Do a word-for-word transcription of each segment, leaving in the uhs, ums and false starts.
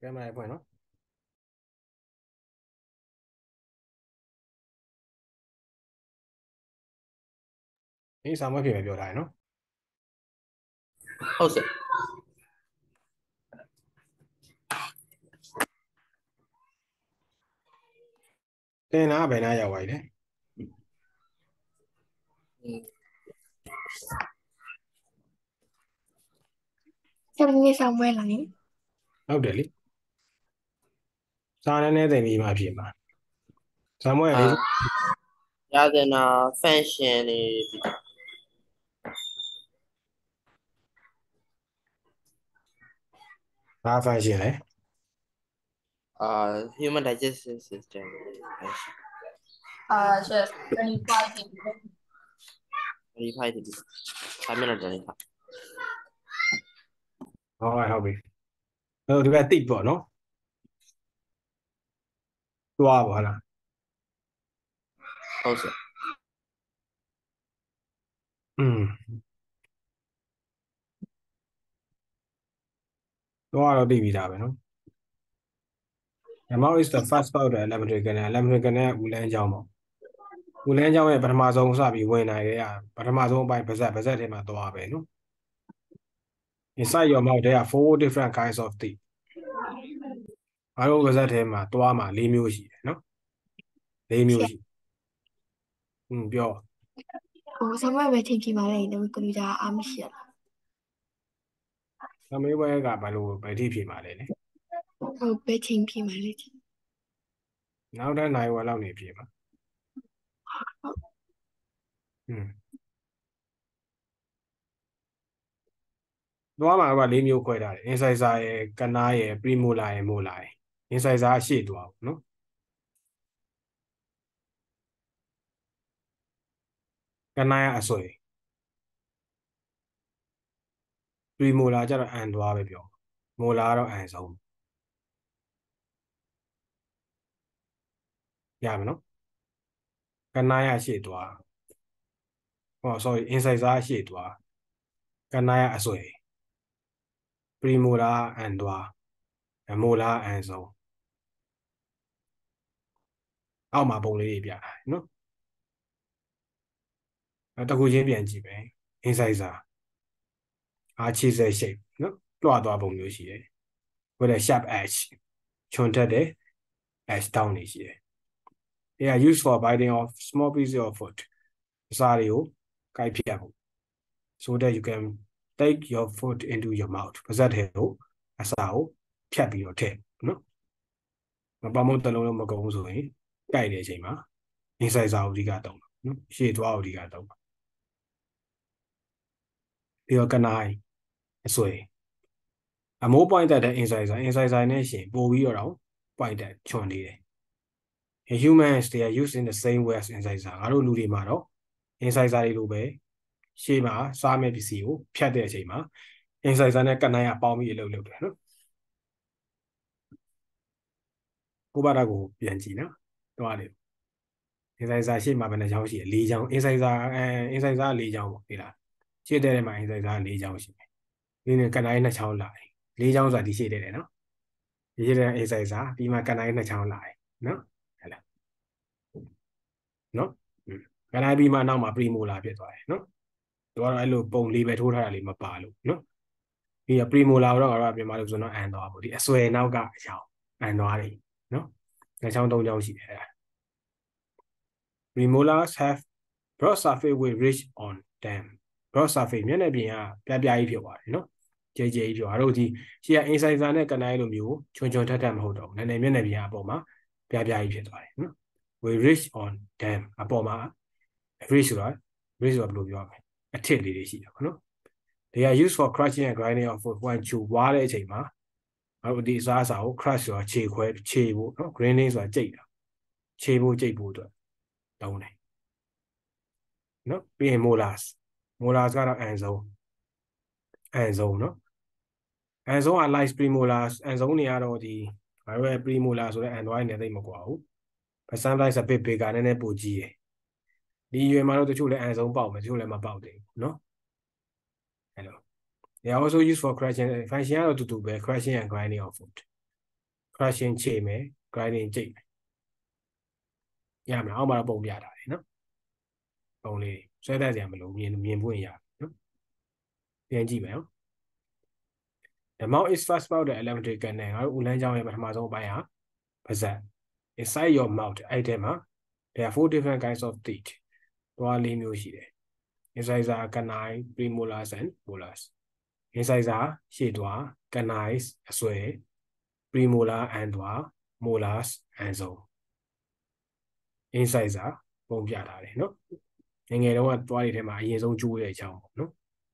ပြန်မလိုက်ဖွင့်နော်ဒီစာမွေးဖြေပဲပြောထားရနော်ဟုတ်စင်တင်နာဘယ်နာရောက်သွားပြီလဲဆက်နေဆောင်ပွဲလာနေဟုတ်တယ်လေစာနဲ့နဲ့တင်ပြီးမှဖြေမှာစာမွေးကလေးရတဲ့နာ function တွေဘာ function လဲအာ human digestive system အာဆက်twenty-fiveဒီ twenty-fiveဒီfive minute တည်းခါဟုတ်ပါဟုတ်ပြီအဲ့တော့ဒီကတိတ်ပေါ့နော်သွားပါလားဟုတ်စင်อืมသွားတော့သိပြီဒါပဲနော် Amount is the first part of the elementary canal elementary canal ကဦးလန်းကျောင်းပေါ့ဦးလန်းကျောင်းရဲ့ပထမဆုံးစပြီးဝင်နိုင်တဲ့ပထမဆုံးအပိုင်းပါဇက်ပါဇက်ထဲမှာသွားပဲနော် Inside your mouth there are four different kinds of teeth အားလုံးပါဇက်ထဲမှာသွားမှာ၄မျိုးရှိတယ်နော်၄မျိုးရှိอืมပြောဟိုဆောင်ပွဲပဲချိန်ကြည့်ပါလေဒီကွန်ပျူတာအားမရှိရလားသမီးဘွဲကဘာလို့ဘယ်ထိဖြေမှာလဲလေဟိုပဲချိန်ပြပါလေနောက်တဲ့နိုင်ဝက်လောက်နေဖြေမှာอืมသွားမှာက၄မျိုးခွဲထားတယ် incisor ရယ်ကနားရယ် premolar ရယ် molar ရယ် incisor အရှေ့သွားဘူးနော်ကနားရအစွဲ premolar ကျတော့အန်သွားပဲပြော molar ကတော့အန်ဆုံးရမယ်နော်ကနားရအရှေ့သွားဟော sorry incisor အရှေ့သွားကနားရအစွဲ premolar အန်သွား molar အန်ဆုံးအောက်မှာပုံလေးတွေပြထားနော်အဲတခုချင်းပြန်ကြည့်မယ် incisor အားချစ်တဲ့ shape နော်တွားသွားပုံမျိုးရှိတယ် with a sharp edge ချွန်ထက်တဲ့ edge down နေရှိတယ် they are used for biting off small pieces of food အစာတွေကိုကိုက်ဖြတ်ဖို့ so that you can take your food into your mouth ပါးစပ်ထဲကိုအစာကိုဖြတ်ပြီးတော့ထည့်နော်မပမုတ်တလုံးလုံးမကုန်ဘူးဆိုရင်ကိုက်တဲ့အချိန်မှာ incisor ကိုအဓိကတုံးနော်ရှေ့သွားကိုအဓိကတုံးပြီးတော့ကနိုင်အစွဲအမိုး point တက်တဲ့ incisor incisor နဲ့ရှင်ပို့ပြီးတော့ point တက်ချွန်နေတယ် in humans they are used in the same way as incisor ငါတို့လူတွေမှာတော့ incisor တွေလိုပဲရှေ့မှာစားမဲ့ပစ္စည်းကိုဖြတ်တဲ့အချိန်မှာ incisor နဲ့ကနိုင်ကပေါင်းပြီးအလုပ်လုပ်တယ်နော်ကိုဘာတာကိုပြန်ကြည့်နော်တွားလေ incisor ရှေ့မှာဘယ်နှချောင်းရှိလဲ၄ချောင်း incisor အဲ incisor ၄ချောင်းပေါ့ဒီလားရှေ့တဲ့ထဲမှာ incisor ၄ချောင်းရှိတယ်ဒီနေ့ကနိုင်နှစ်ချောင်းလာတယ်၄ချောင်းဆိုတာဒီရှေ့တဲ့တယ်နော်ဒီရှေ့တဲ့ incisor ပြီးမှကနိုင်နှစ်ချောင်းလာတယ်နော်ဟဲ့လားနော်ကနိုင်ပြီးမှနောက်မှာ premolar ဖြစ်သွားတယ်နော်တော့အဲ့လိုပုံလေးပဲထိုးထားတာလေးမပါလို့နော်ပြီးတော့ premolar တော့ကတော့ပြင်ပါလို့ဆိုတော့အန်သွားပေါ့ဒီအစွဲနောက်ကအချောင်းအန်သွားတယ်နော်နှစ်ချောင်းသုံးချောင်းရှိတယ်အဲ့ဒါ premolars have broad surface with ridge on them broad surface မျက်နှာပြင်ကပြပြကြီးဖြစ်သွားတယ်နော်ကြဲကြဲကြီးဖြစ်သွားတို့ဒီရှေ့က incisor နဲ့ကနိုင်လိုမျိုးချွန်ချွန်ထက်ထက်မဟုတ်တော့ဘူးနည်းနည်းမျက်နှာပြင်အပေါ်မှာပြပြကြီးဖြစ်သွားတယ်နော် with ridge on them အပေါ်မှာ ridge ဆိုတာ ridge ဆိုတာဘယ်လိုပြောရမလဲအထစ်လေးတွေရှိတယ်ပေါ့နော် they are used for crushing and grinding of food when chew ဝါးတဲ့အချိန်မှာအဲ့ဒီအစားအစာကို crush ဆိုတာခြေခွဲခြေဖို့နော် grinding ဆိုတာကြိတ်တာခြေဖို့ကြိတ်ဖို့အတွက်တောင်းတယ်နော်ပြီးရင် molars molars ကတော့အန်ဆုံးအန်ဆုံးနော်အန်ဆုံးက light premolars အန်ဆုံးတွေကတော့ဒီဘာလို့လဲ premolar ဆိုတဲ့အန်သွားနေသိမကွာဘူး but sometimes a bit bigger နည်းနည်းပိုကြီးတယ်ဒီရွယ်မှာတော့တချို့လည်းအန်ဆုံးပေါက်မယ်တချို့လည်းမပေါက်သေးဘူးနော်အဲ့လို they are also used for crushing function ကတော့တူတူပဲ crushing and grinding of food crushing ချိန်မယ် grinding ကြိတ်ရမယ်အောက်မှာတော့ပုံပြထားတယ်နော်ပုံလေးဆွဲတတ်စရာမလိုမြင်မြင်ပွင့်ရနော်ပြန်ကြည့်မယ်နော် The mouth is first about the elementary canal ငါတို့ဦးလန်းချောင်းရဲ့ပထမဆုံးအပိုင်းဟာပါးစပ် inside your mouth အဲ့ထဲမှာ there are four different kinds of teeth သွားလေးမျိုးရှိတယ် incisor canine premolars and molars incisor ရှေ့သွား canines အဆွဲ premolar အန်သွား molars အန်ဆုံး incisor ပုံပြထားတယ်နော်ငယ်ငယ်တုန်းကသွားတွေထဲမှာအရင်ဆုံးကျိုးတဲ့အကြောင်းပေါ့နော်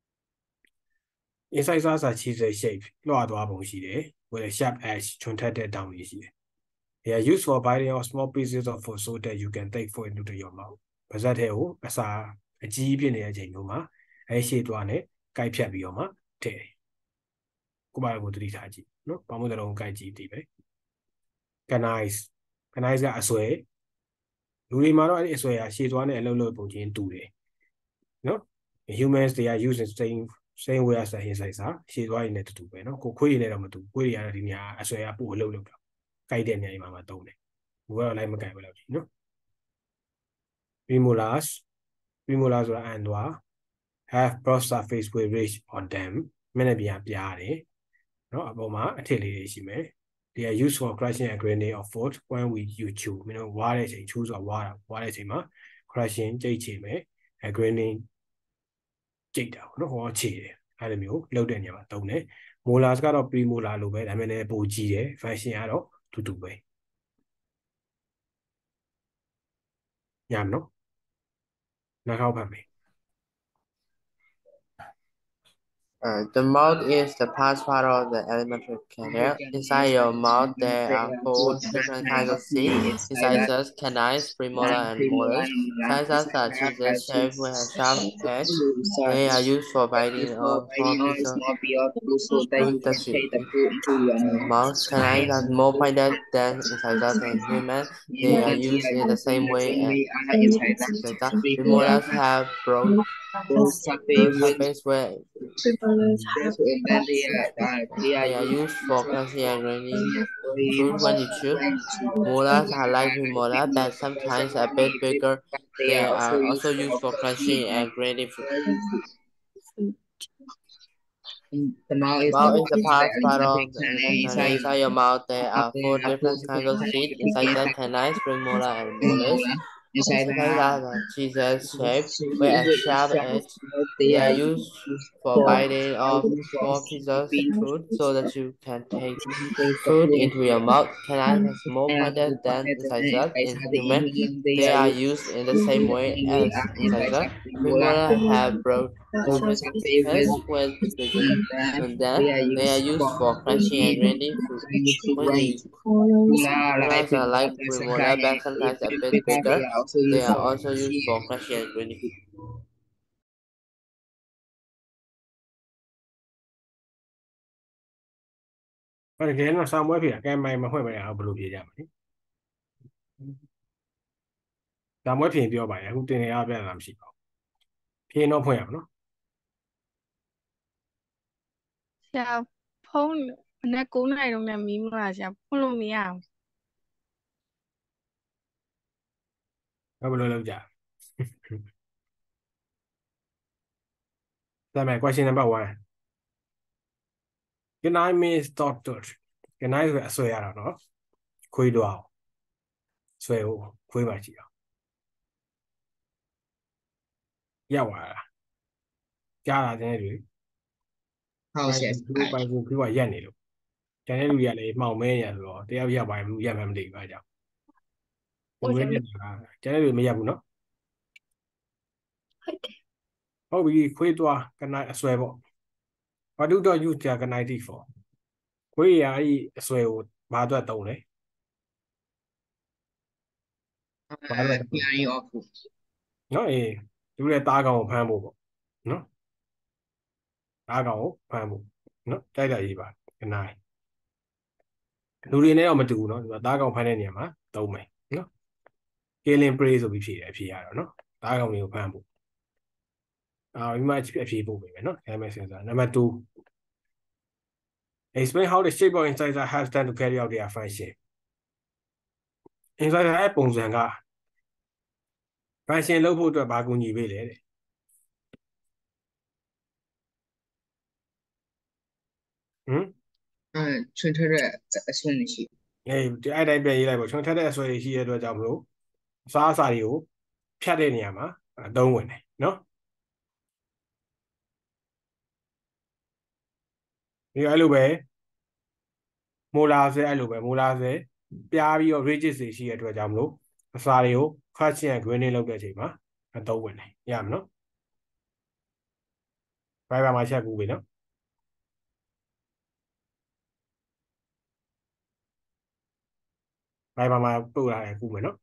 incisor ဆိုတာ chisel shape လွှတ်သွားပုံရှိတယ် with a sharp edge ချွန်ထက်တဲ့တောင်ကြီးရှိတယ် they are used for biting off small pieces of food so that you can take food into your mouth ပါးစပ်ထဲကိုအစာအကြီးဖြစ်နေတဲ့အချိန်မျိုးမှာအဲရှေ့သွားနဲ့ကိုက်ဖြတ်ပြီးတော့မှထည့်တယ်ကိုပါကိုသတိထားကြည့်နော်ဘာမှမတော်ကိုက်ကြည့်တည်ပဲ canines canines ကအဆွဲလူတွေမှာတော့အဲ့ဒီအဆွဲဟာရှေ့သွားနဲ့အလုံးလုံးပုံချင်းတူတယ်နော် humans they are used in same same way as the incisor ရှေ့သွားရင်းနဲ့တူတူပဲနော်ကိုခွေးရည်နဲ့တော့မတူခွေးရည်ကတော့ဒီနေရာအဆွဲကပို့အလုံးလုံးတော့ကိုက်တဲ့နေရာမှာမှတုံးတယ်ဘူကတော့လိုက်မကိုက်ဘူးလို့ဒီနော် premolars premolars ဆိုတာအန်သွား have broad surface with ridge on them မျက်နှာပြင်ပြားတယ်နော်အပေါ်မှာအထစ်လေးတွေရှိမယ် they are used for crushing and grinding of food when we you chew မင်းတို့ဝါတဲ့အချိန် chew ဆိုတာဝါတာဝါတဲ့အချိန်မှာ crushing ကြိတ်ချမယ် and grinding ကြိတ်တာပေါ့နော်ဟောချေတယ်အဲ့လိုမျိုးလှုပ်တဲ့နေရာမှာတုံးတယ် molars ကတော့ premolar လိုပဲဒါပေမဲ့လည်းပိုကြီးတယ် function ကတော့တူတူပဲညမနော်နှာခေါင်းဖတ်မယ် Uh, the mouth is the past part of the alimentary canal. Inside your mouth, there are four different kinds of teeth: incisors, canines, premolar, and molars. Incisors are chisel shaped with a sharp edge. They are used for biting off small pieces of food that you mouth. Canines are more pointed than incisors in humans. They are used in the same way as incisors. Premolars have broad surface where they are used for crushing and grinding food when you chew. Molars are like premolars, but sometimes a bit bigger. They are also used for crushing and grinding food. The mouth is the past part of the canal. Inside your mouth, there are four different kinds of teeth: incisors, canines, premolar, and molars. Incisors are the chisel shape with a sharp edge. They are used for biting off small pieces of food so that you can take food into your mouth. Canines are more pointed than incisors in humans. They are used in the same way as incisors. Premolars have broad surface with ridges on them. They are used for crushing and grinding food. When you molars are like premolars, but sometimes a bit bigger. They are also used for crushing and grinding food. ဘာလဲကတော့စာမွဲးပြကဲမိုင်မဖွင့်မရအောင်ဘယ်လိုပြေကြမလဲစာမွဲးပြင်ပြောပါရအခုတင်နေရပြတာမရှိပါဘူးဖြင်းတော့ဖွင့်ရအောင်နော်ဆရာဖုန်းမနေ့9နာရီတော့မီးမလားဆရာဖွင့်လို့မရဘူးဘယ်လိုလုပ်ကြဒါမဲ့ question number one can I miss doctor can I ဆိုအဆွဲရတာနော်ခွေးတော့ဆွဲကိုခွေးပါကြည့်အောင်ရောက်လာတာကြားလာတဲ့တွေဟုတ်ဆရာဒီပိုင်ကူခွေးကရက်နေလို့ကျန်တဲ့လူတွေကလည်းမှောင်မဲရဆိုတော့တယောက်ရက်ပါဘူးရက်မှမသိဘူးအဲကြောင့်ဝင်ဝင်နေတာကျန်တဲ့လူမရက်ဘူးနော်ဟုတ်တယ်ဟုတ်ပြီခွေးတော့ကနအဆွဲပေါ့ What do you use the canine for ခွေးရအဲ့ဒီအဆွဲကိုဘာအတွက်တုံးလဲဘာလို့ clearing of food နော်အေးသူလည်းသားကောင်ကိုဖမ်းဖို့ပေါ့နော်သားကောင်ကိုဖမ်းဖို့နော်တိုက်တာရေးပါကနိုင်လူတွေနဲ့တော့မတူဘူးနော်သူကသားကောင်ဖမ်းတဲ့နေရာမှာတုံးမယ်နော် killing prey ဆိုပြီးဖြေတယ်အဖြေရတော့နော်သားကောင်တွေကိုဖမ်းဖို့အာဒီမှာအဖြေပို့ပေးမယ်နော် damage sensor number two explain how the shape of incisor has done to carry out their function incisor ရဲ့ပုံစံက function လုပ်ဖို့အတွက်ဘာကူညီပေးလဲတဲ့ဟမ်嗯，纯粹的算的是。 အေးဒီအဲ့တိုင်းပြန်ရေးလိုက်ပေါ့ကျွန်တော်ထက်တဲ့အဆွဲတွေရှိတဲ့အတွက်ကြောင့်မလို့အစားအစာတွေကိုဖြတ်တဲ့နေရာမှာအသုံးဝင်တယ်နော်ဒီအဲ့လိုပဲမိုလာဆဲအဲ့လိုပဲမိုလာဆဲပြားပြီးတော့ rigid တွေရှိတဲ့အတွက်ကြောင့်မလို့အစာတွေကို crushing and grinding လုပ်တဲ့အချိန်မှာအသုံးဝင်တယ်ရမှာနော် Viber မှာချက်ကူပြီနော် Viber မှာပို့လာတယ်ကူမယ်နော်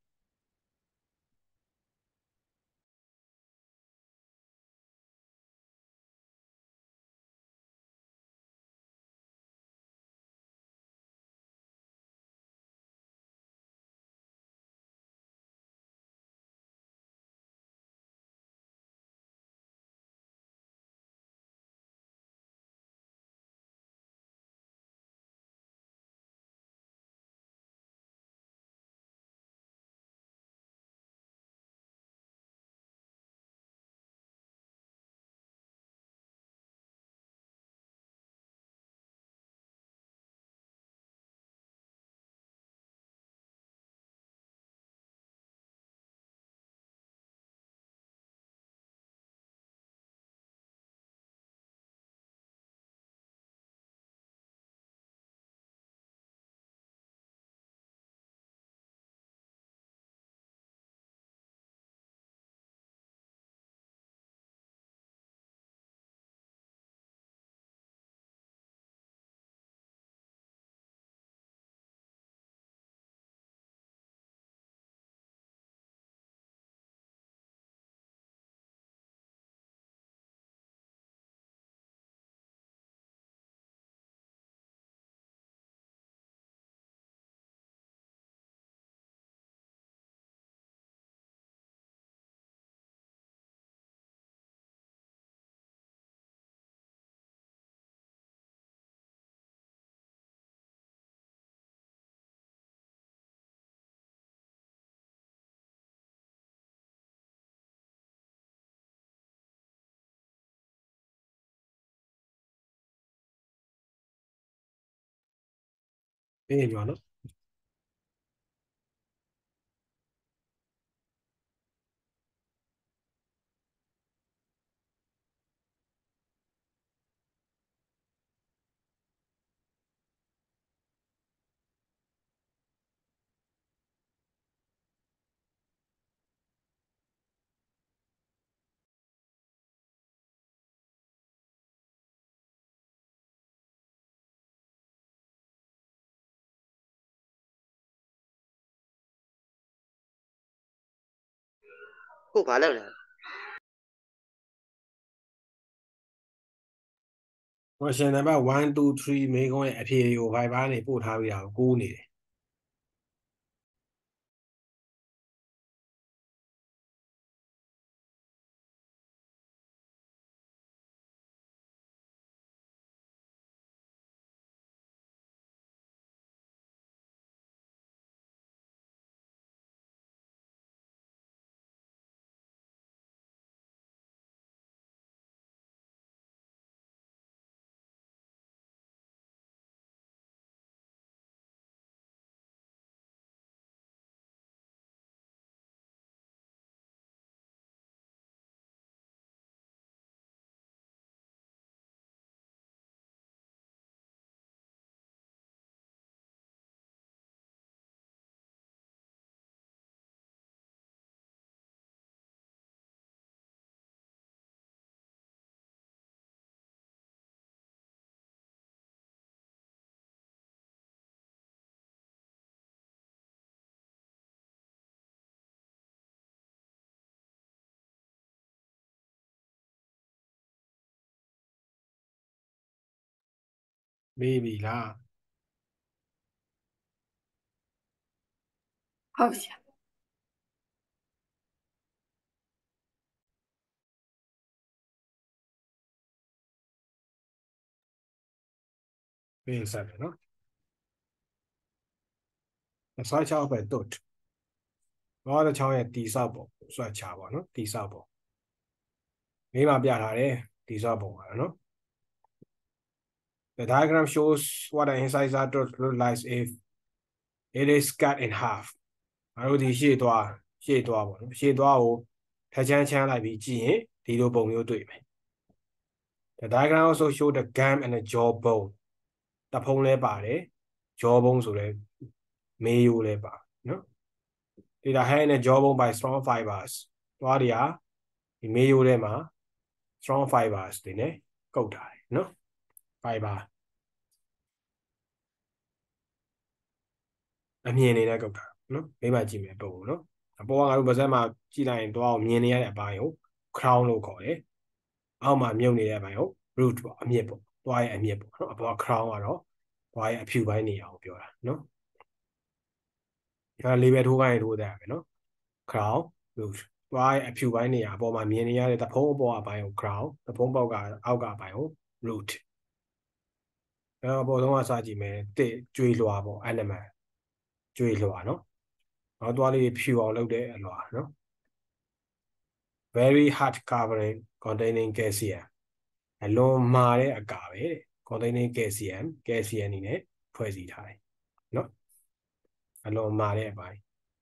အေးပြောနော်ခုဘာလုပ်လဲ question number one two three မေးခွန်းရဲ့အဖြေတွေကို Viber နဲ့ပို့ထားပြီးတာကိုကိုးနေတယ်မေးပြီလားဟုတ်ဆရာ Being said, you know. The side child by dot. All the child at disable, so a child, no? Disable. Maybe I'll be a disable, you know. The diagram shows what the incisor dot looks like if it is cut in half. I know the shade door, shade door, shade door, Tajan Chan like B G, the little bone you do it. The diagram also shows the gum and the jawbone. The pole body, jawbone so the mayu labor, no? The hand and jawbone by strong fibers. What they are, the mayu lema, strong fibers, the ne, go die, no? Fiber. အမြင်နေတဲ့ကုတ်တာနော်မိမကြည့်မယ်ပုံနော်အပေါ်ကငါတို့ပါဇက်မှာကြည့်လိုက်ရင်တော့မြင်နေရတဲ့အပိုင်းကို crown လို့ခေါ်တယ်အောက်မှာမြုပ်နေတဲ့အပိုင်းကို root ပေါ့အမြစ်ပေါ့သွားရဲ့အမြစ်ပေါ့နော်အပေါ်က crown ကတော့သွားရဲ့အဖြူပိုင်းနေအောင်ပြောတာနော်ဒါလေးပဲထိုးခိုင်းထိုးတဲ့ပဲနော် crown root သွားရဲ့အဖြူပိုင်းနေရာအပေါ်မှာမြင်နေရတဲ့တဖုံးအပေါ်အပိုင်းကို crown တဖုံးပေါက်ကအောက်ကအပိုင်းကို root အဲအပေါ်ဆုံးကစကြည့်မယ်တစ်ကျွေးလွှာပေါ့ animal ကျွေးလွှာနော်နောက်သွားလေးဖြူအောင်လုပ်တဲ့အလွှာနော် very hard covering containing calcium အလွန်မာတဲ့အကာပဲ containing calcium calcium အနေနဲ့ဖွဲ့စည်းထားတယ်နော်အလွန်မာတဲ့အပိုင်း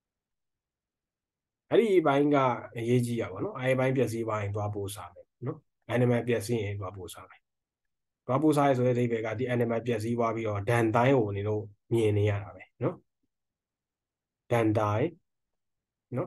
အဲ့ဒီအပိုင်းကအရေးကြီးရပါတော့အဲ့ဒီအပိုင်းပျက်စီးပိုင်းသွားပို့စားမယ်နော် animal ပျက်စီးရင်သွားပို့စားမယ်သွားပို့စားရဆိုတဲ့အဓိပ္ပာယ်ကဒီ animal ပျက်စီးသွားပြီးတော့ဒန်တိုင်းကိုနေလို့မြင်နေရတာပဲနော်ဒန်တိုင်းနော်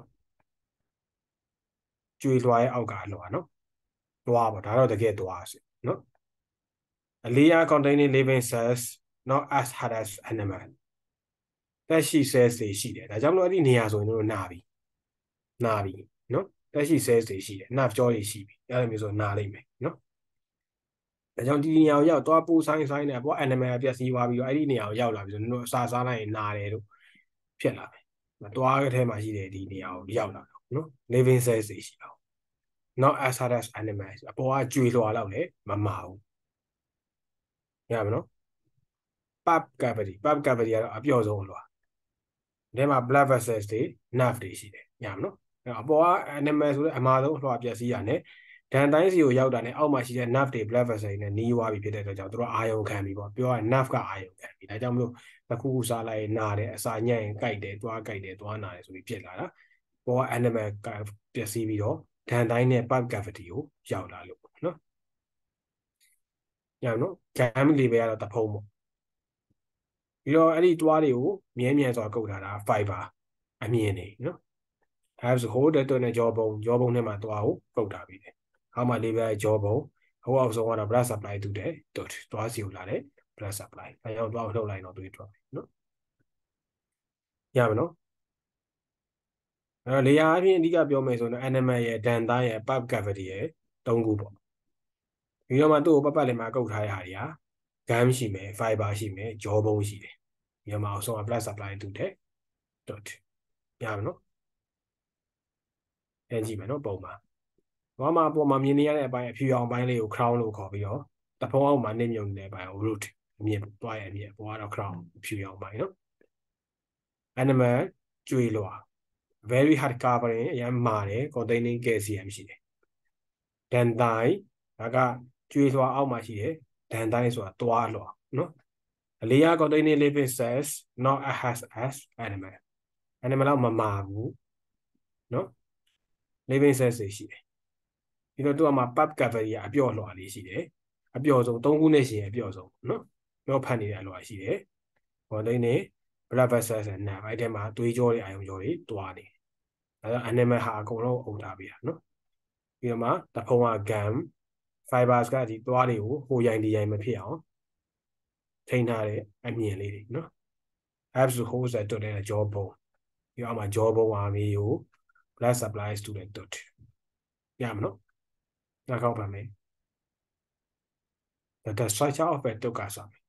ကျွေးလွှာရဲ့အောက်ကအလွှာနော်သွားပေါ့ဒါတော့တကယ်သွားစီနော် a layer containing living cells not as hard as animal တက်ရှိ cells တွေရှိတယ်ဒါကြောင့်မလို့အဲ့ဒီနေရာဆိုရင်တို့နာပြီနာပြီနော်တက်ရှိ cells တွေရှိတယ် nerve ကြောတွေရှိပြီအဲ့လိုမျိုးဆိုနာလိမ့်မယ်နော်ဒါကြောင့်ဒီနေရာကိုရောက်သွားပိုးဆိုင်ဆိုင်နေပေါ့ animal ပျက်စီးသွားပြီးတော့အဲ့ဒီနေရာကိုရောက်လာပြီဆိုတော့အစာစားလိုက်ရင်နာတယ်တို့ဖြစ်လာမယ်သွားတဲ့ထဲမှာရှိတယ်ဒီနေရာကိုရောက်လာတော့နော် living cells တွေရှိတော့ not as hard as animals အပေါ်ကကျွေးလွှာတော့လေမမာဘူးရပါမနော် pap cavity pap cavity ကတော့အပျော့ဆုံးလွှာဒီမှာ blood vessels တွေ nerve တွေရှိတယ်ရပါမနော်အပေါ်က animal ဆိုတဲ့အမာဆုံးလွှာပျက်စီးရတယ်ဒန်တိုင်းစီကိုရောက်တာနဲ့အောက်မှာရှိတဲ့ nerve တွေ blood vessels တွေနဲ့နီးွားပြီးဖြစ်တဲ့အတွက်ကြောင့်တို့အာယုံခံပြီးပေါ့ပြောရရင် nerve ကအာယုံခံပြီးဒါကြောင့်မလို့တစ်ခုခုစားလိုက်ရင်နာတယ်အစာညံ့ရင်ကြိုက်တယ်သွားကြိုက်တယ်သွားနာတယ်ဆိုပြီးဖြစ်လာတာပေါ်က animal ပျက်စီးပြီးတော့ဒန်တိုင်းနဲ့ pipe cavity ကိုရောက်လာလို့နော်ရအောင်နော် gum လေးပဲကတော့တဖုံးပေါ့ပြီးတော့အဲ့ဒီတွားတွေကိုမြဲမြံစွာကုတ်ထားတာ fiber အမြင်နေနော် has hold တဲ့နဲ့ jaw bone jaw bone နဲ့မှာတွားကိုကုတ်ထားပြီးတယ်အောက်မှာလေးပဲ jaw bone ဟိုအောက်ဆုံးကတော့ blood supply တူတယ်တွတွားစီကိုလာတယ် blood supply အဲကြောင့်တွားကိုထုတ်လိုက်တော့တွေးထွက်ပြီနော်ရပါနော်အဲလေယာအပြင်အဓိကပြောမယ်ဆိုတော့ animal ရဲ့ဒန်သားရဲ့ pipe cavity ရဲ့သုံးခုပေါ့ပြီးတော့မှသူ့ကိုပတ်ပတ်လည်မှာကုတ်ထားတဲ့ဟာတွေက gum ရှိမယ် fiber ရှိမယ် jaw bone ရှိတယ်ပြီးတော့မှအောက်ဆုံးက blood supply တူတယ် dot ရပါနော်အဲကြည့်မယ်နော်ပုံမှာဘာမှပုံမှာမြင်နေရတဲ့အပိုင်းအဖြူအောင်ပိုင်းလေးကို crown လို့ခေါ်ပြီးတော့တဖုံးအောက်မှာနစ်မြုပ်နေတဲ့အပိုင်းကို root အမြင်တွားရဲ့အမြင်ပေါ်ကတော့ crown အဖြူအောင်ပိုင်းနော် animal ကျွေးလွှာ very hard covering အရင်မာတယ် containing calcium ရှိတယ်ဒန်တိုင်းဒါကကျွေးလွှာအောက်မှာရှိတယ်ဒန်တိုင်းဆိုတာတွားလွှာနော် a layer containing living cells not as as animal animal တော့မမာဘူးနော် living cells တွေရှိတယ်ပြီးတော့သူကမှာ pap cavity အပျော့လွှာလေးရှိတယ်အပျော့ဆုံးသုံးခုနဲ့ရှိရင်အပျော့ဆုံးနော်ပြောဖတ်နေတဲ့အလွှာရှိတယ် containing blood vessels and nerve အဲ့ထဲမှာသွေးကြောတွေအာယုံကြောတွေတွားနေဒါကြောင့် animal ဟာအကုန်လုံးအုံထားပြီးတာနော်ပြီးတော့မှတဖုံက gum fibers ကဒီတွားတွေကိုဟိုရိုင်ဒီရိုင်မဖြစ်အောင်ထိန်းထားတဲ့အမြင်လေးတွေနော် absolute holes တဲ့တွတ်တဲ့ jaw bone ပြီးတော့မှ jaw bone ဟာမျိုး blood supplies to the dot ရမနော်နောက်ခေါက်ပါမယ် the structure of a dot ကစားမယ်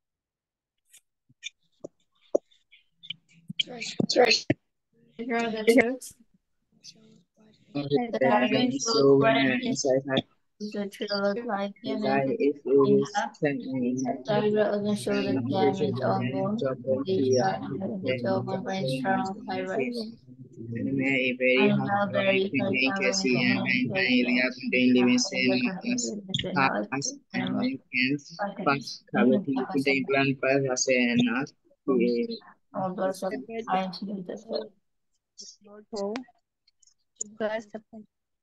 Here are the tools. The diagram shows what an inside The trail look like him Like and if it is technically the will also show the damage of bone, double the here, shot and the jaw one brain strong fibers. very hard Animal power very in fertile H C and and very area contain living cell animals mass animals and can particles pass cavity contain plant fiber and not all birds of The bed iron to the cell. blood flow to the supply.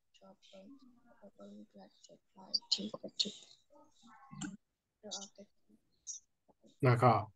Naka.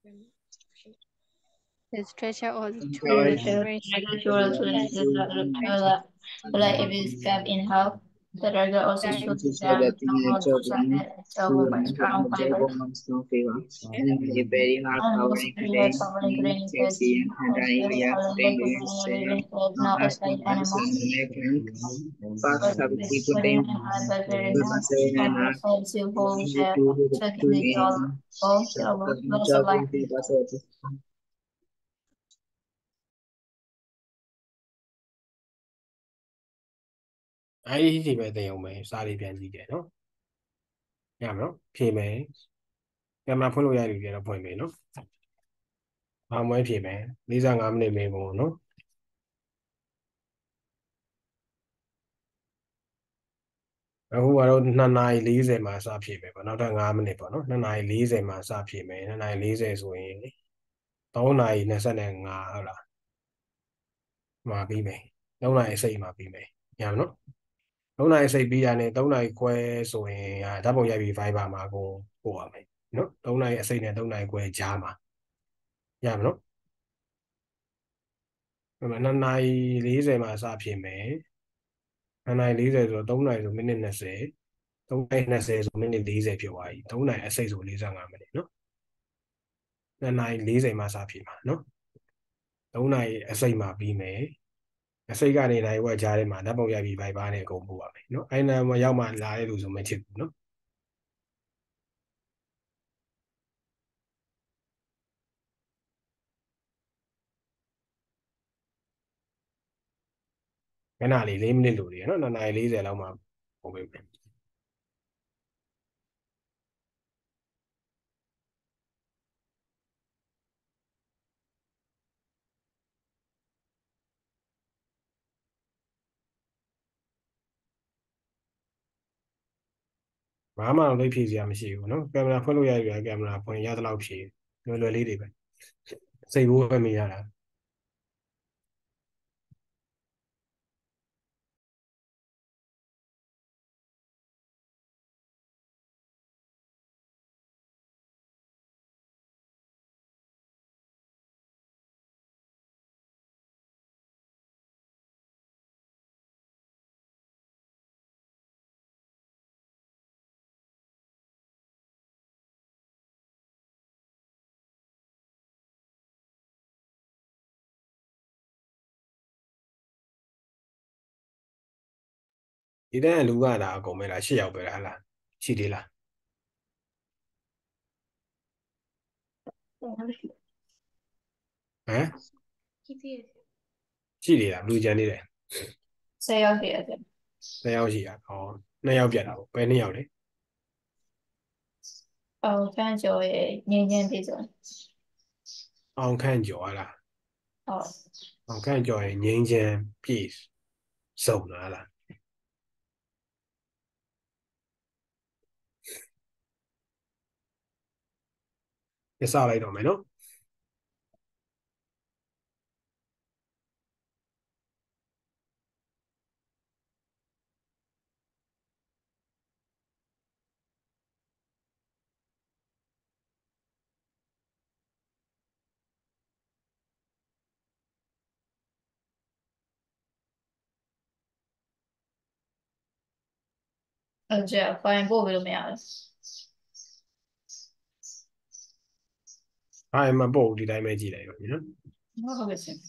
The stretcher or the The shoulder trail brain the shoulder to the trail like if it is cut in half. The regular also shows the damage of both side and itself by strong fibers. and very hard And power was contain very common grain fed H C and area contain living cell now a mass side animal. and pass But cavity putting contain an eye by very mass nice and and not also to hold that to check in to the jaw of the loss of life. Ai thì về tiền mày sao đi biển gì kể nó. Nhà nó thì mày em làm phun lôi đi nó phun mày nó. À mới thì mày lý ra ngắm này mày bộ nó.အခုကတော့နှစ်နာရီ၄၀မှာစဖြစ်မယ်ပေါ့နောက်ထပ်၅မိနစ်ပေါ့နော်နှစ်နာရီ၄၀မှာစဖြစ်မယ်နှစ်နာရီ၄၀ဆိုရင်သုံးနာရီ၂၅ဟုတ်လားမှာပြီးမယ်သုံးနာရီအစိတ်မှာပြီးမယ်ညာမနော်သုံးနာရီအစိတ်ပြီးရနဲ့သုံးနာရီခွဲဆိုရင်ဓာတ်ပုံရိုက်ပြီး Viber မှာကိုပို့ရမယ်နော်သုံးနာရီအစိတ်နဲ့သုံးနာရီခွဲကြားမှာညာမနော်အဲ့မှာနှစ်နာရီ၄၀မှာစဖြစ်မယ်နှစ်နာရီ၄၀ဆိုတော့သုံးနာရီဆိုမိနစ်၂၀သုံးနာရီ၂၀ဆိုမိနစ်၄၀ဖြစ်သွားပြီသုံးနာရီအစိတ်ဆို၄၅မိနစ်နော်နှစ်နာရီ၄၀မှာစဖြစ်မှာနော်သုံးနာရီအစိတ်မှာပြီးမယ်အစိတ်ကနေနိုင်ဝက်ကြားထဲမှာဓာတ်ပုံရိုက်ပြီး Viber နဲ့အကုန်ပို့ပါမယ်နော်အဲ့နာမှာရောက်မှလာတဲ့လူဆိုမချစ်ဘူးနော်ခဏလေး၄မိနစ်လိုတယ်နော်နှစ်နာရီ၄၀လောက်မှပို့ပေးမယ်ဘာမှတော့သိဖြည့်စရာမရှိဘူးနော်ကင်မရာဖွင့်လို့ရရကင်မရာဖွင့်ရသလောက်ဖြည့်လွယ်လွယ်လေးတွေပဲစိတ်ဘူးပဲမရတာဒီတန်းလူကလာအကုန်ပဲလား၈ယောက်ပဲလားဟလားရှိသေးလားဟမ်ရှိသေးလားလူကြံနေတယ်ဆယ်ယောက်တည်းရတယ်နှစ်ယောက်ရှိတာဟောနှစ်ယောက်ပြတ်တာပေါ့ဘယ်နှစ်ယောက်လဲအောင်ခန့်ကျော်ရဲ့ငင်းငင်းပြေဆုံးအောင်ခန့်ကျော်ဟလားဟုတ်အောင်ခန့်ကျော်ရဲ့ငိမ့်ချမ်းပြည့်စုံလားလားပြစလိုက်တော့မယ်နော်အဲ့ကျဖိုင်ပို့ပြီးလို့မရဘူးဘာမှမပို့ဒီတိုင်းပဲကြည့်လိုက်ပါနော်ဟုတ်ကဲ့ဆင်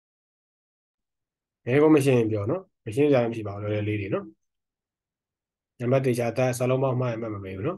ဘယ်ကောမရှင်းပြောနော်မရှင်းကြရင်ဖြစ်ပါဘူးလေလေးတွေနော် namba de jata saloma ma ma ma me no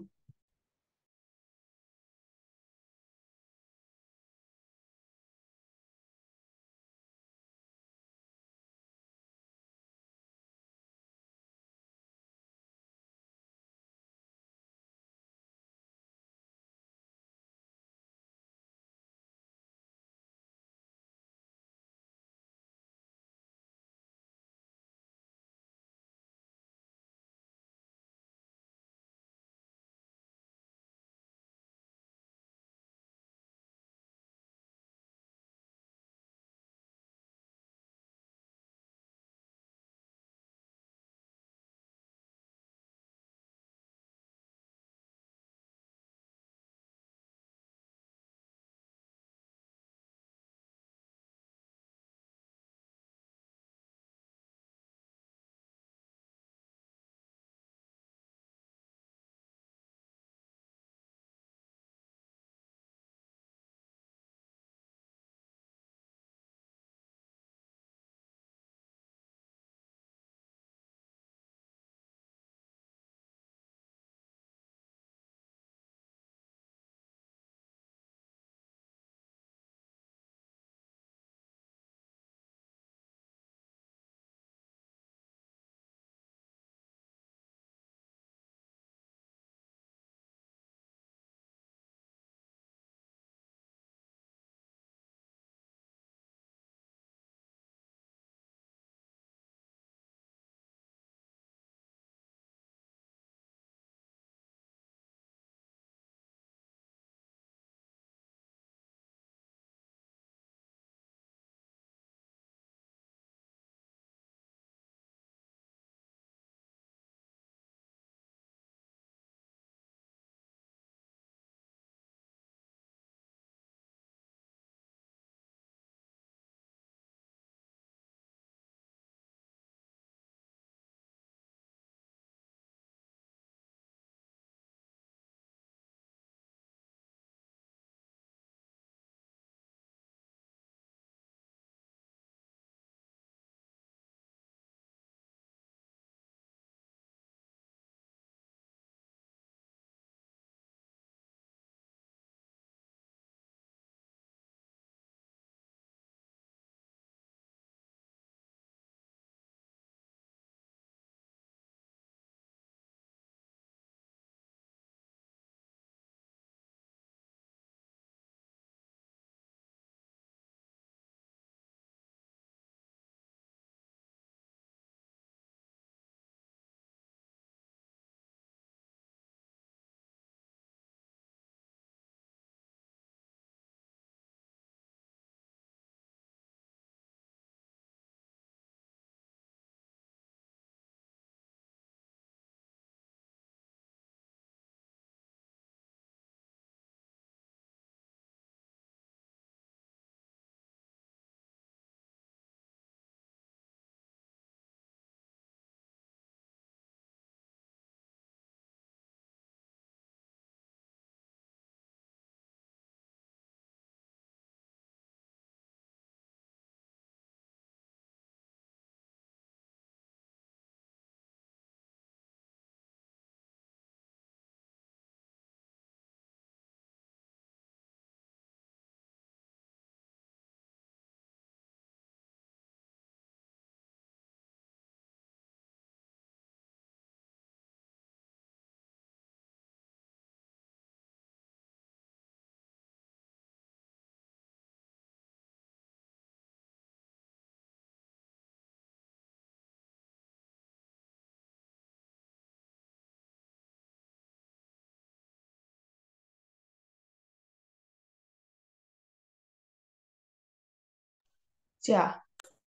Yeah.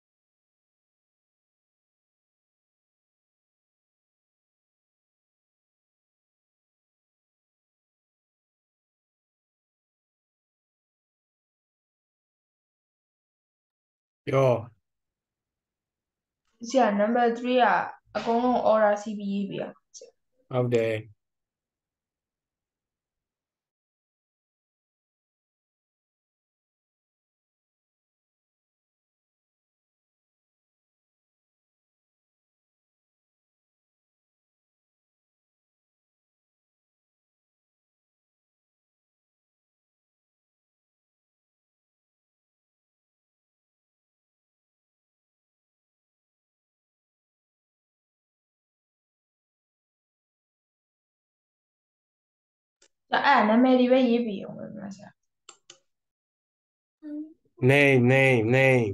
yo Yeah, number three อ่ะအကုန်လုံး order စီးပြီးရေးပြရဟုတ်တယ်အဲ့နာမည်တွေပဲရေးပြီးအောင်ပဲမလားဆရာ name name name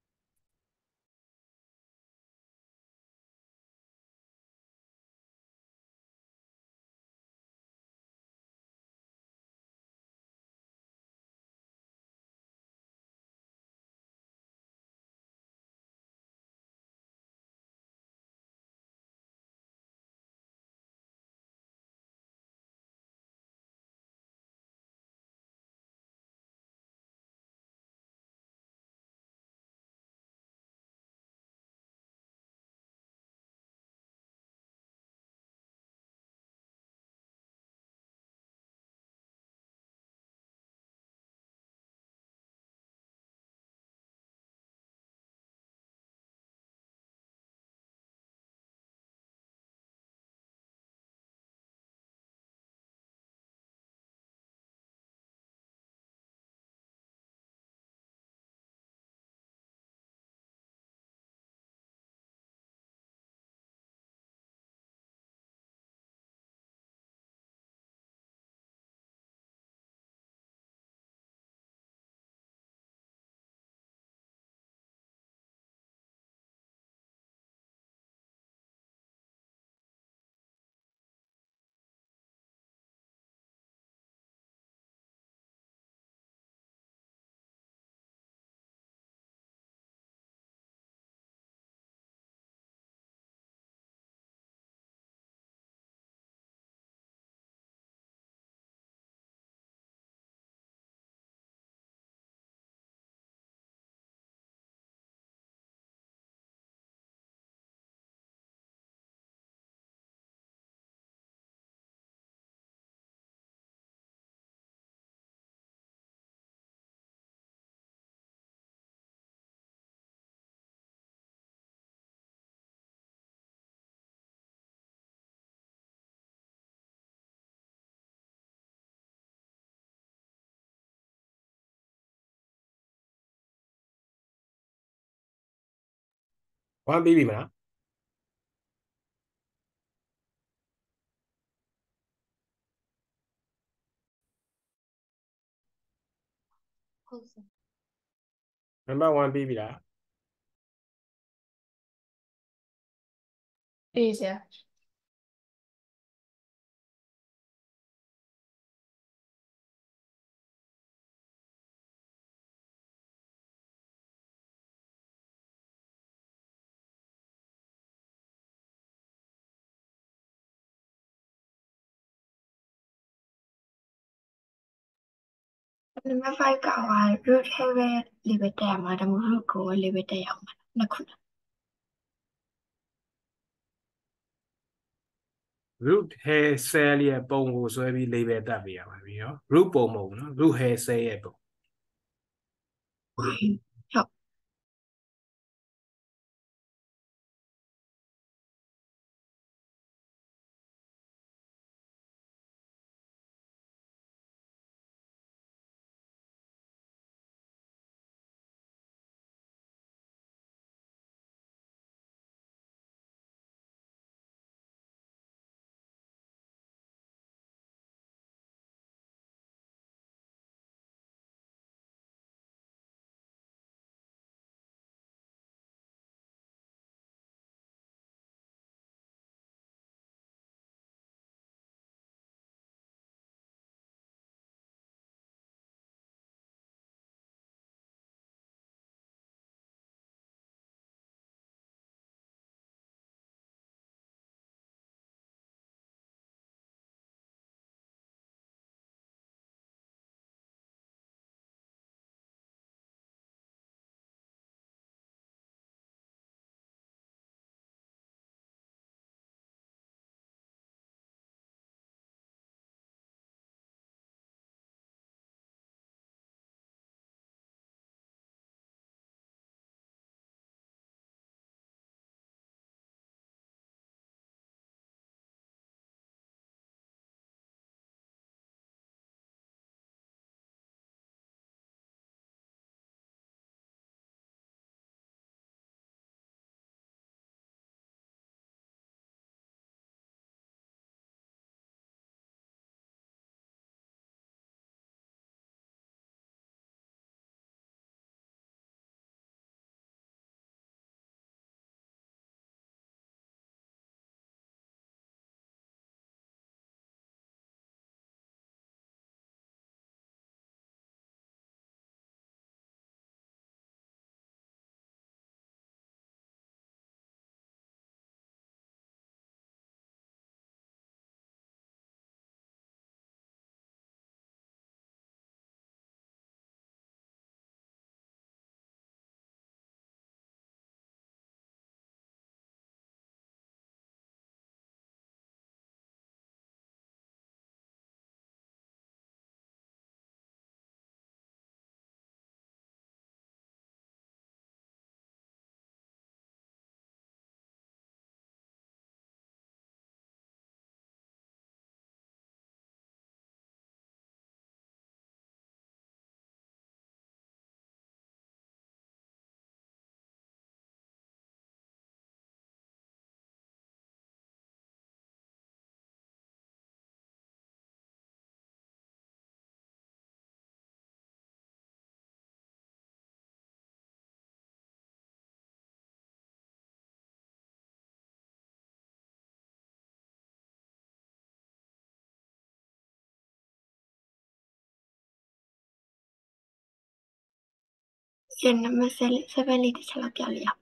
ဝမ်းပြီးပြီမလား number one ပြီးပြီလားအေးဆရာ number five ကဟို root ထဲပဲ level တက်ရမှာဒါမှမဟုတ် root ကိုပဲ level တက်ရအောင်မှာနှစ်ခုလား root hair cell ရဲ့ပုံကိုဆွဲပြီး label တက်ပေးရမှာပြီနော် root ပုံမဟုတ်ဘူးနော် root hair cell ရဲ့ပုံဟုတ်ရနမစလေးsevenလေးတစ်ချက်လောက်ပြလိုက်ရအောင်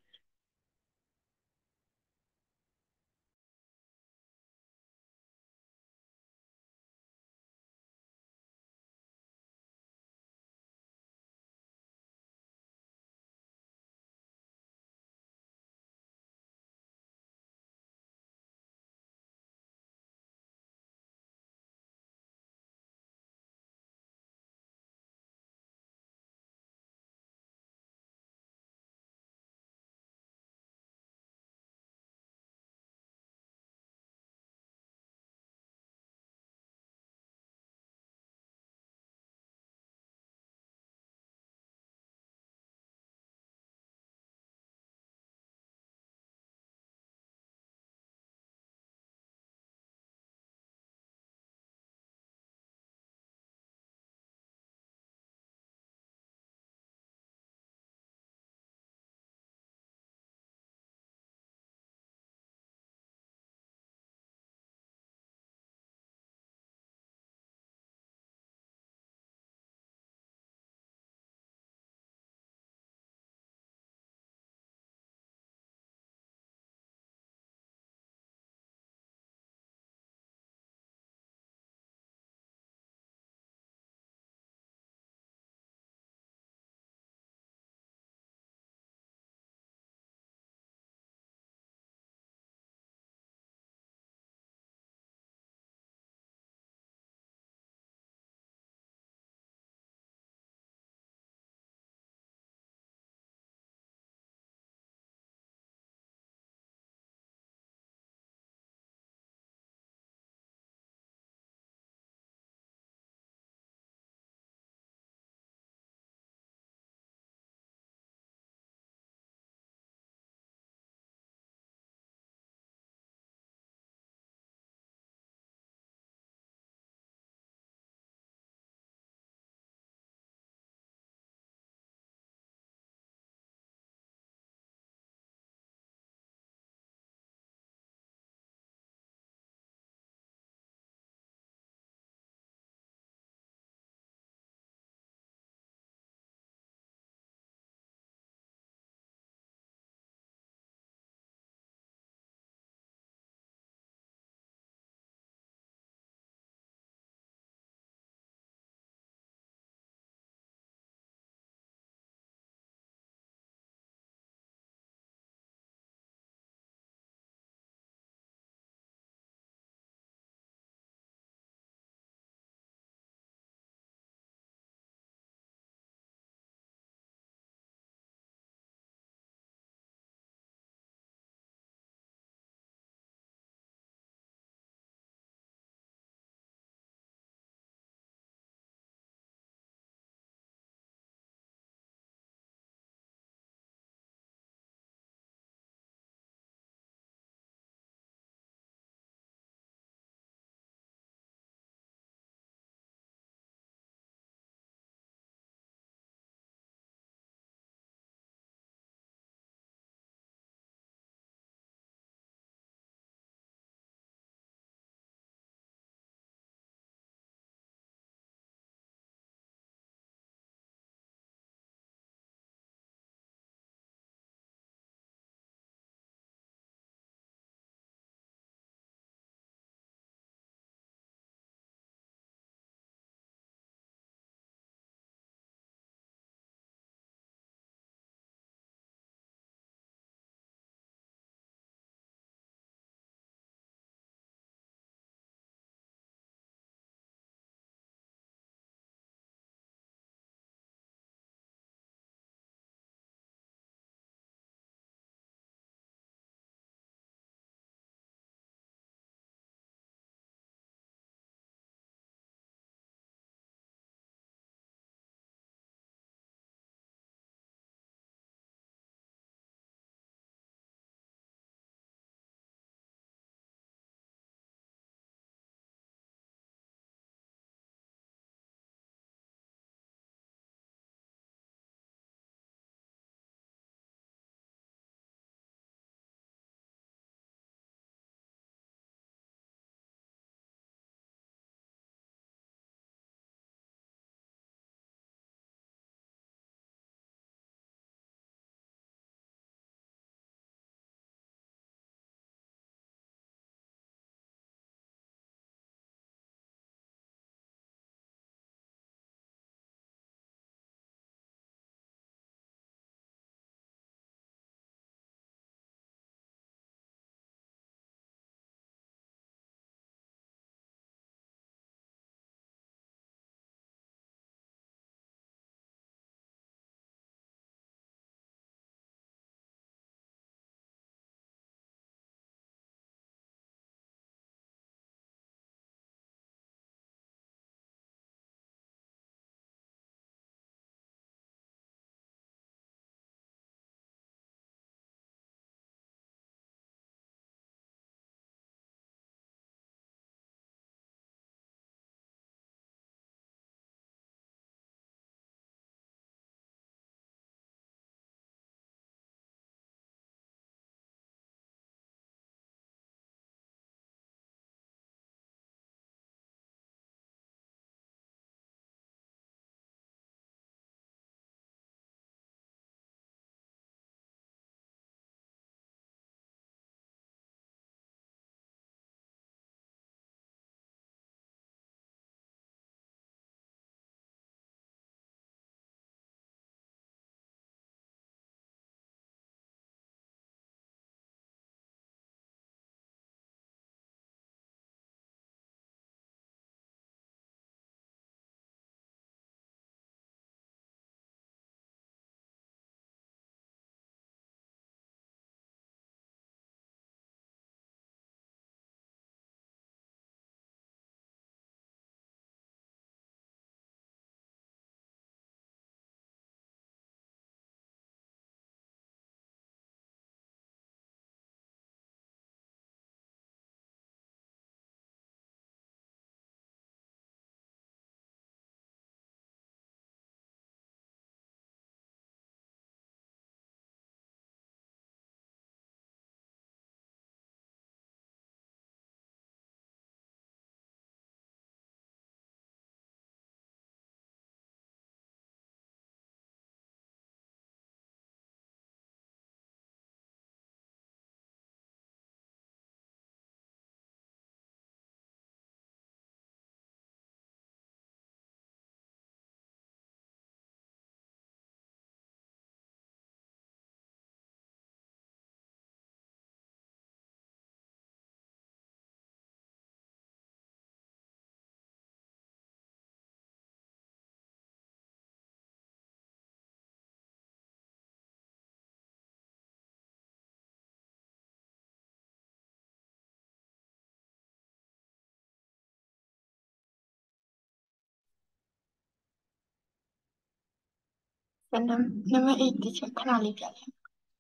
number eight teacher ခဏလေးပြလိုက်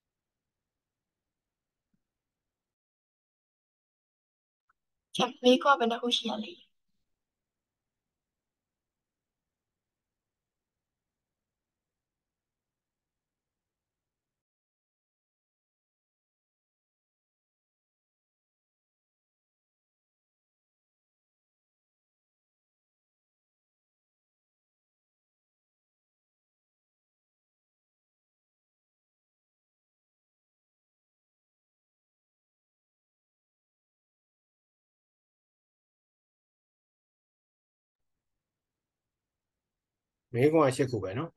ချက်မေးခွန်းဘယ်နှခုရှိရလဲမေးခွန်းက၈ခုပဲနော်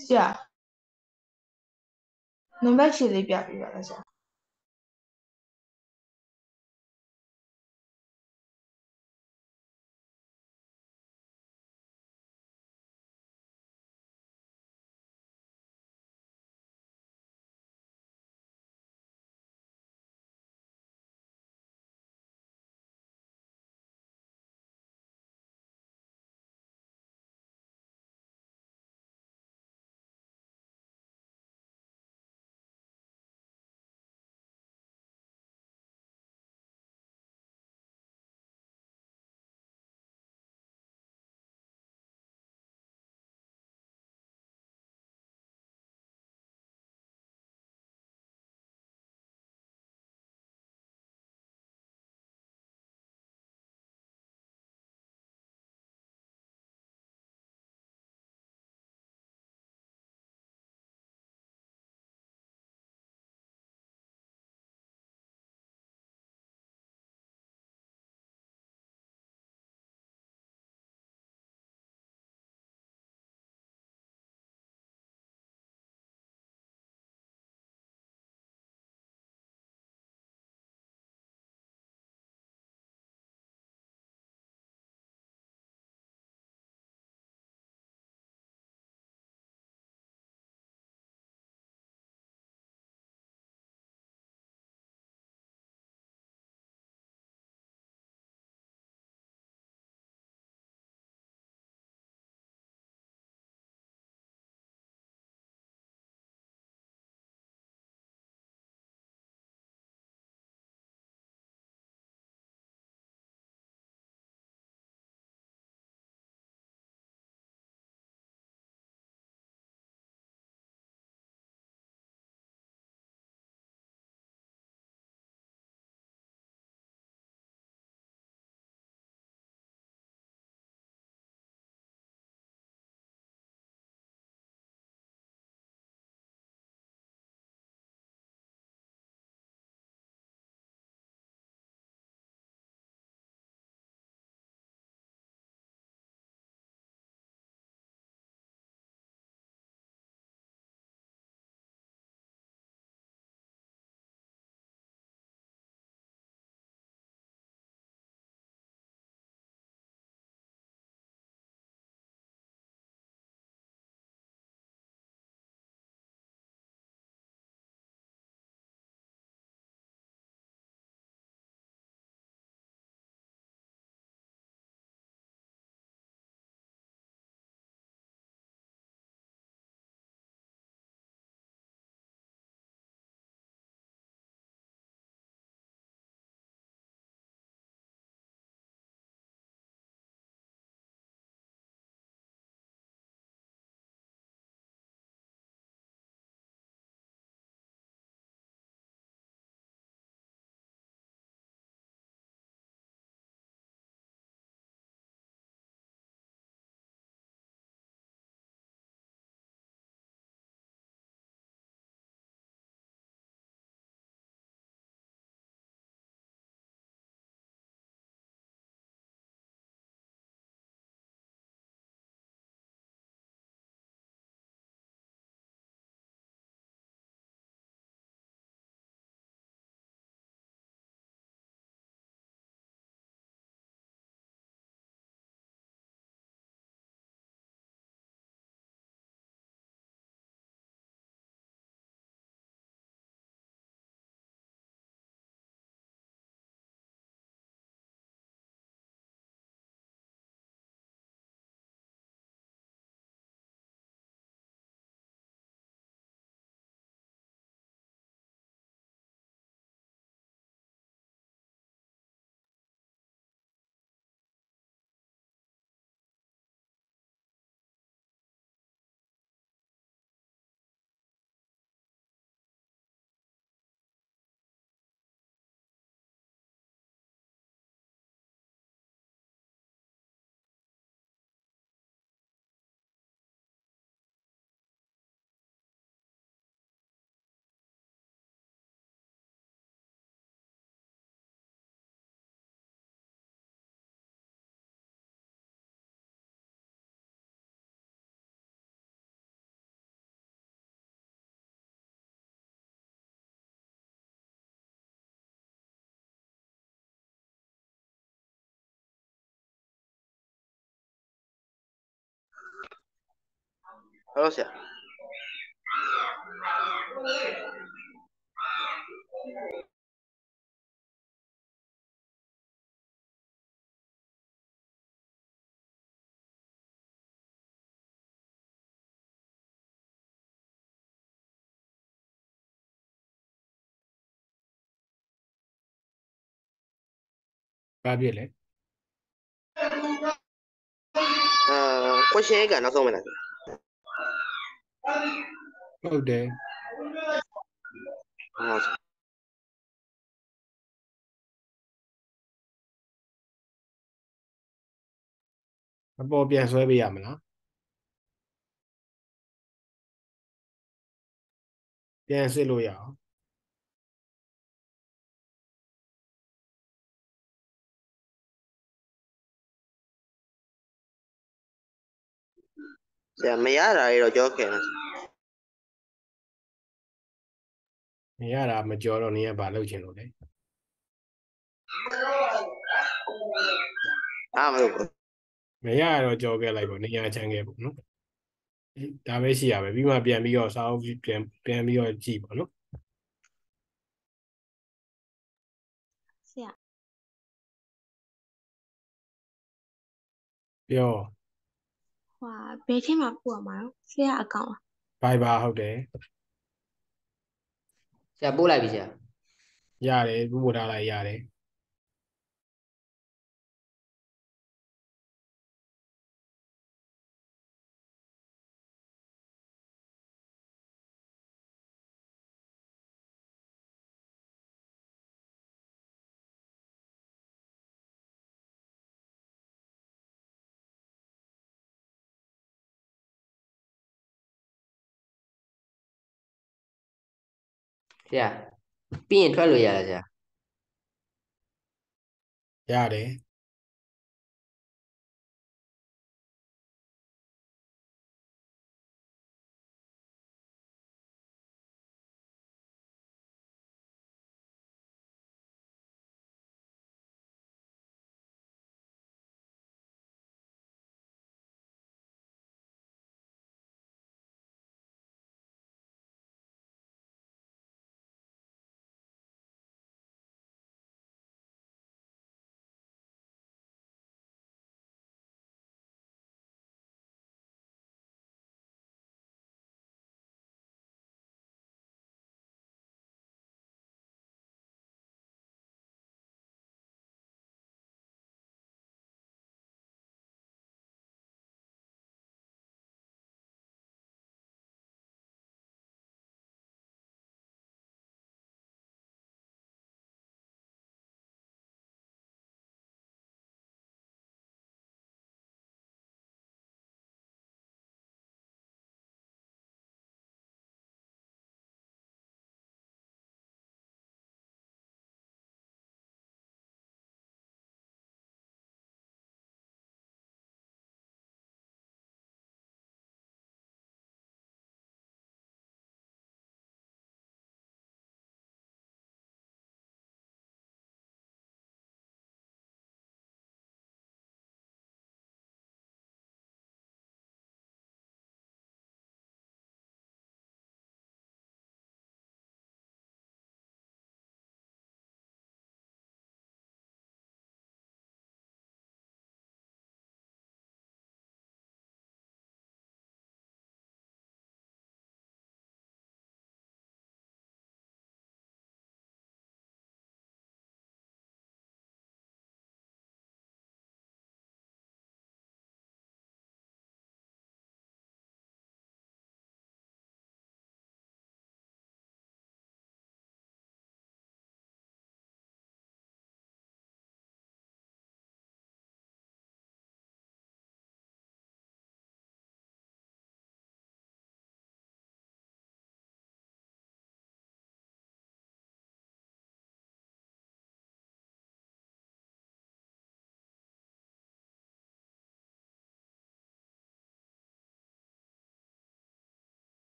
ဆရာနံပါတ်ရှင်းလေးပြပြပါလားဆရာ Hello, sir. Babile. Uh, question again, not so many. Okay. A po bien so be yam la. Bien sit lo ya. Sir, may yara iro joke na. နေရတာမကြောတော့နေရဘာလုပ်ချင်လို့လဲ Ah, may upo. မရတော့ကြောခဲ့လိုက်ပေါ့နေရချမ်းခဲ့ပေါ့နော်ဒါပဲရှိရပဲပြီးမှပြန်ပြီးတော့စာအုပ်ပြန်ပြန်ပြီးတော့ကြည့်ပေါ့နော်ဆရာပြောဟွာဘယ်ထဲမှာပို့ရမှာတော့ဆရာအကောင့်ဘိုင်ဘာဟုတ်တယ် Sir,ပို့လိုက်ပြီ sir. ရတယ်ပို့ထားလိုက်ရတယ်ဆရာပြီးရင်ထွက်လို့ရလားဆရာရတယ်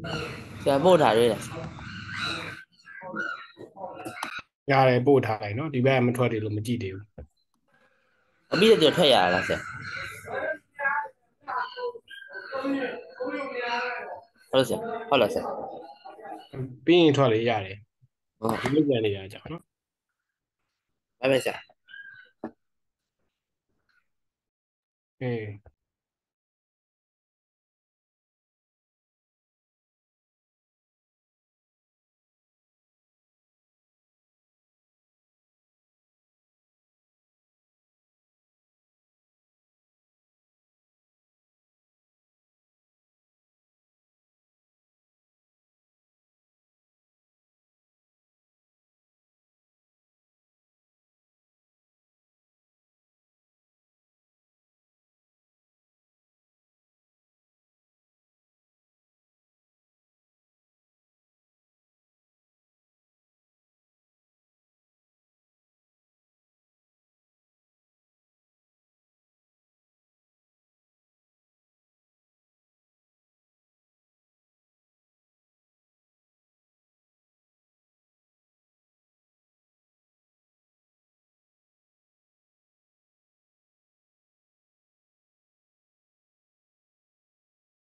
ဆရာပို့ထားတွေ့လားရတယ်ပို့ထားလိုက်နော်ဒီဘက်ကမထွက်တယ်လို့မကြည့်သေးဘူးအပြီးတော့ထွက်ရလားဆရာဟုတ်ဆရာဟုတ်လားဆရာပြီးရင်ထွက်လေရတယ်ဟုတ်ဒီလိုပြန်နေရကြနော်ဘာပဲဆရာအေး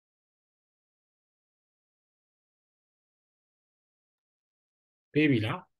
ပေးပြီလား